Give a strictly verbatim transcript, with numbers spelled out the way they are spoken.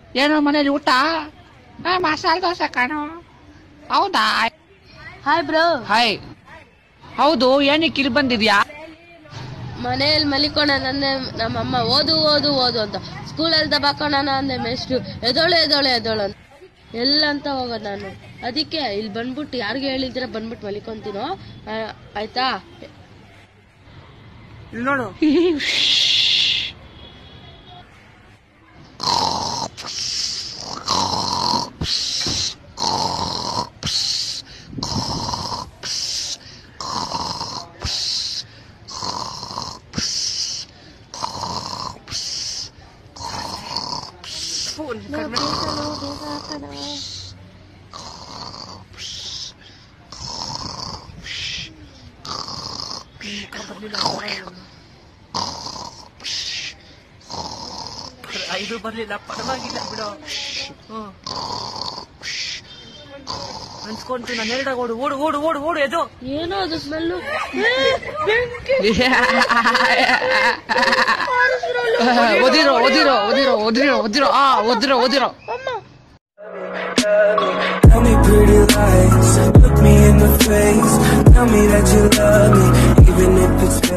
ಏನೋ ಮನೇಲಿ ಊಟ ಮಸಾಲೆ ದೋಸೆ ಕಣೋ. ಹೌದಾ? Hi bro. ಹಾಯ್. ಹೌದು, ಏನಕ್ಕೆ ಇಲ್ಲಿ ಬಂದಿದ್ಯಾ? ಮನೆಯಲ್ಲಿ ಮಲಿಕೋಣ ಅಂದೆ ನಮ್ಮಮ್ಮ, ಓದು ಓದು ಓದು ಅಂತ. ಸ್ಕೂಲಲ್ಲಿ ದಬಾಕೋಣ ಅಂದೆ ಮೆಸ್ಟು, ಎದೋಳು ಎದೋಳು ಎದೋಳು ಅಂತ. ಎಲ್ಲ ಅಂತ ಹೋಗೋದು ನಾನು. ಅದಕ್ಕೆ ಇಲ್ಲಿ ಬಂದ್ಬಿಟ್ಟು ಯಾರಿಗೆ ಹೇಳಿದ್ರೆ ಬಂದ್ಬಿಟ್ಟು ಮಲಿಕೊಂತೀನೋ, ಆಯ್ತಾ? ಇಲ್ಲಿ ನೋಡು. ಐದು ಬರ್ಲಿಲ್ಲ, ಪರವಾಗಿಲ್ಲ ಬಿಡು. ಅನ್ಸ್ಕೊಂತು ನಾನು ಎರಡಾಗ ಓಡು ಓಡು ಓಡು ಓಡು ಓಡು. ಎದು ಏನೋ ಅದು ಸ್ಮೆಲ್ಲು. ಓದಿರೋ ಓದಿರೋ ಓದಿರೋ ಓದಿರೋ ಓದಿರೋ ಆ ಓದಿರೋ ಓದಿರೋ. Tell me pretty lies, look me in the face, tell me that you love me, even if it's